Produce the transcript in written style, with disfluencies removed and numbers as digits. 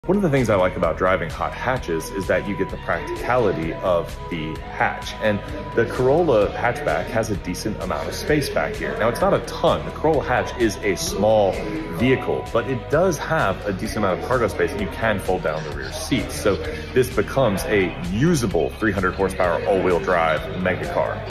One of the things I like about driving hot hatches is that you get the practicality of the hatch. And the Corolla hatchback has a decent amount of space back here. Now, it's not a ton. The Corolla hatch is a small vehicle, but it does have a decent amount of cargo space and you can fold down the rear seats. So this becomes a usable 300 horsepower all-wheel drive mega car.